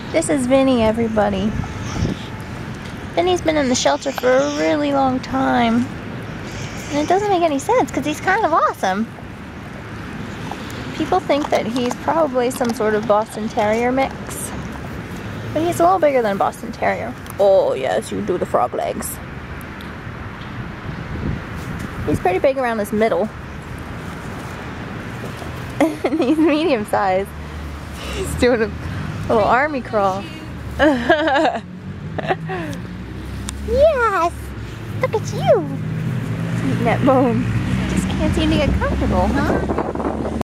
This is Vinny, everybody. Vinny's been in the shelter for a really long time. And it doesn't make any sense because he's kind of awesome. People think that he's probably some sort of Boston Terrier mix. But he's a little bigger than a Boston Terrier. Oh yes, you do the frog legs. He's pretty big around his middle. And he's medium sized. He's doing a little army crawl. Yes! Look at you! Eating that bone. Just can't seem to get comfortable, huh?